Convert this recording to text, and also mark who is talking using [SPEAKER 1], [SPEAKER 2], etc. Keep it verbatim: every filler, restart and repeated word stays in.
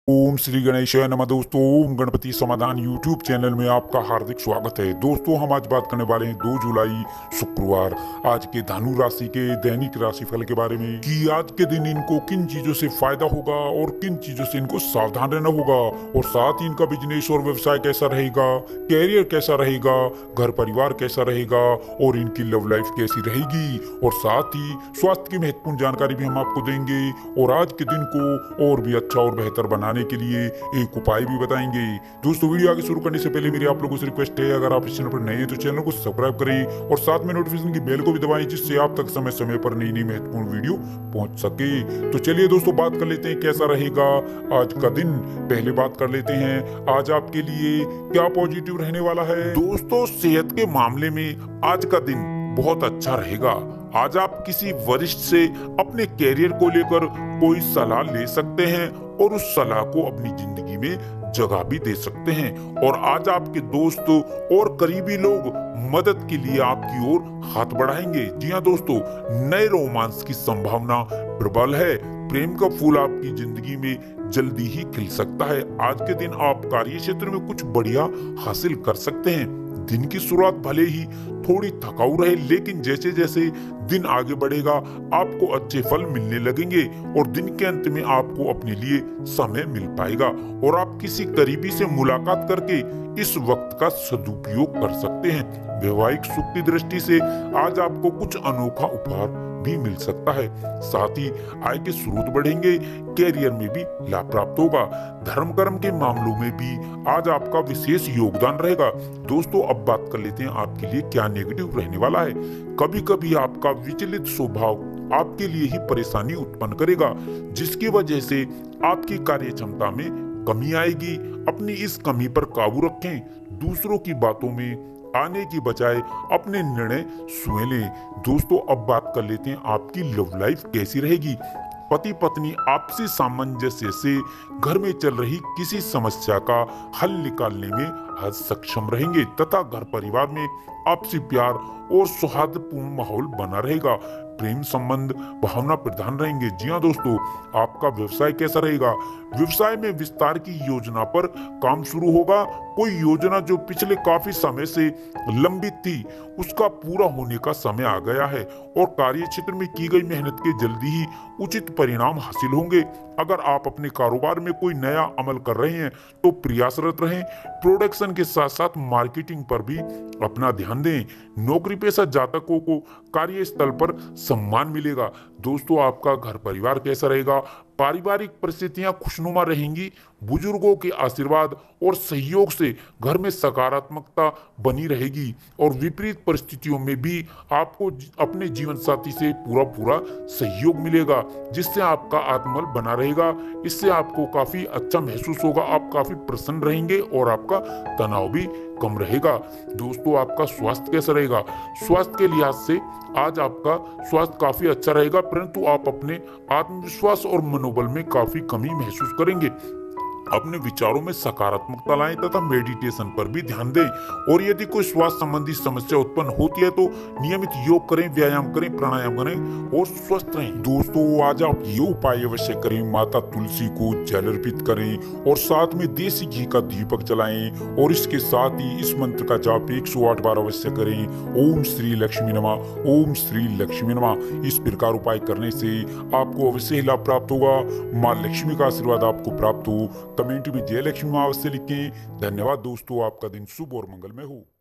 [SPEAKER 1] ओम श्री गणेशाय नमः। दोस्तों, ओम गणपति समाधान यूट्यूब चैनल में आपका हार्दिक स्वागत है। दोस्तों, हम आज बात करने वाले हैं दो जुलाई शुक्रवार आज के धनु राशि के दैनिक राशिफल के बारे में कि आज के दिन इनको किन चीजों से फायदा होगा और किन चीजों से इनको सावधान रहना होगा, और साथ ही इनका बिजनेस और व्यवसाय कैसा रहेगा, कैरियर कैसा रहेगा, घर परिवार कैसा रहेगा और इनकी लव लाइफ कैसी रहेगी, और साथ ही स्वास्थ्य की महत्वपूर्ण जानकारी भी हम आपको देंगे और आज के दिन को और भी अच्छा और बेहतर बनाने के लिए एक उपाय भी बताएंगे। दोस्तों, वीडियो आगे शुरू करने से पहले मेरी आप लोगों से रिक्वेस्ट है, अगर आप इस चैनल पर नए हैं तो चैनल को सब्सक्राइब करें और साथ में नोटिफिकेशन की बेल को भी दबाएं, जिससे आप तक समय समय पर नई नई महत्वपूर्ण वीडियो पहुंच सके। तो चलिए दोस्तों, बात कर लेते हैं कैसा रहेगा आज का दिन। पहले बात कर लेते हैं आज आपके लिए क्या पॉजिटिव रहने वाला है। दोस्तों, सेहत के मामले में आज का दिन बहुत अच्छा रहेगा। आज आप किसी वरिष्ठ से अपने कैरियर को लेकर कोई सलाह ले सकते हैं और उस सलाह को अपनी जिंदगी में जगह भी दे सकते हैं, और आज आपके दोस्त और करीबी लोग मदद के लिए आपकी ओर हाथ बढ़ाएंगे। जी हाँ दोस्तों, नए रोमांस की संभावना प्रबल है। प्रेम का फूल आपकी जिंदगी में जल्दी ही खिल सकता है। आज के दिन आप कार्य क्षेत्र में कुछ बढ़िया हासिल कर सकते हैं। दिन की शुरुआत भले ही थोड़ी थकाऊ रहे, लेकिन जैसे जैसे दिन आगे बढ़ेगा आपको अच्छे फल मिलने लगेंगे और दिन के अंत में आपको अपने लिए समय मिल पाएगा और आप किसी करीबी से मुलाकात करके इस वक्त का सदुपयोग कर सकते हैं। वैवाहिक सुख की दृष्टि से आज आपको कुछ अनोखा उपहार भी मिल सकता है। साथ ही आय के स्रोत बढ़ेंगे, कैरियर में भी लाभ प्राप्त होगा। धर्म कर्म के मामलों में भी आज आपका विशेष योगदान रहेगा। दोस्तों, अब बात कर लेते हैं आपके लिए क्या नेगेटिव रहने वाला है। कभी कभी आपका विचलित स्वभाव आपके लिए ही परेशानी उत्पन्न करेगा, जिसकी वजह से आपकी कार्य क्षमता में कमी आएगी। अपनी इस कमी पर काबू रखें। दूसरों की बातों में आने की बजाय अपने निर्णय स्वयं लें। दोस्तों, अब बात कर लेते हैं आपकी लव लाइफ कैसी रहेगी। पति पत्नी आपसी सामंजस्य से घर में चल रही किसी समस्या का हल निकालने में आज सक्षम रहेंगे तथा घर परिवार में आपसी प्यार और सौहार्दपूर्ण माहौल बना रहेगा। प्रेम संबंध भावना प्रधान रहेंगे। जी हाँ दोस्तों, आपका व्यवसाय कैसा रहेगा। व्यवसाय में विस्तार की योजना पर काम शुरू होगा। कोई योजना जो पिछले काफी समय से लंबित थी, उसका पूरा होने का समय आ गया है और कार्य क्षेत्र में की गई मेहनत के जल्दी ही उचित परिणाम हासिल होंगे। अगर आप अपने कारोबार में कोई नया अमल कर रहे हैं तो प्रयासरत रहें। प्रोडक्शन के साथ साथ मार्केटिंग पर भी अपना ध्यान दें। नौकरी पेशा जातकों को कार्यस्थल पर सम्मान मिलेगा। दोस्तों, आपका घर परिवार कैसा रहेगा। पारिवारिक परिस्थितियां खुशनुमा रहेंगी। बुजुर्गों के आशीर्वाद और सहयोग से घर में सकारात्मकता बनी रहेगी और विपरीत परिस्थितियों में भी आपको अपने जीवन साथी से पूरा पूरा सहयोग मिलेगा, जिससे आपका आत्मबल बना रहेगा। इससे आपको काफी अच्छा महसूस होगा, आप काफी प्रसन्न रहेंगे और आपका तनाव भी कम रहेगा। दोस्तों, आपका स्वास्थ्य कैसा रहेगा। स्वास्थ्य के लिहाज से आज आपका स्वास्थ्य काफी अच्छा रहेगा, परंतु आप अपने आत्मविश्वास और मनोबल में काफी कमी महसूस करेंगे। अपने विचारों में सकारात्मकता लाएं तथा मेडिटेशन पर भी ध्यान दें, और यदि कोई स्वास्थ्य संबंधी समस्या उत्पन्न होती है तो नियमित योग करें, व्यायाम करें, प्राणायाम करें और स्वस्थ रहें। दोस्तों, आज आप ये उपाय अवश्य करें। माता तुलसी को जल अर्पित करें और साथ में देसी घी का दीपक जलाएं, और इसके साथ ही इस मंत्र का जाप एक सौ आठ बार अवश्य करें। ओम श्री लक्ष्मी नमः, ओम श्री लक्ष्मी नमः। इस प्रकार उपाय करने से आपको अवश्य ही लाभ प्राप्त होगा। माँ लक्ष्मी का आशीर्वाद आपको प्राप्त हो। कमेंट में जय लक्ष्मी माँ अवश्य लिखें। धन्यवाद दोस्तों, आपका दिन शुभ और मंगलमय हो।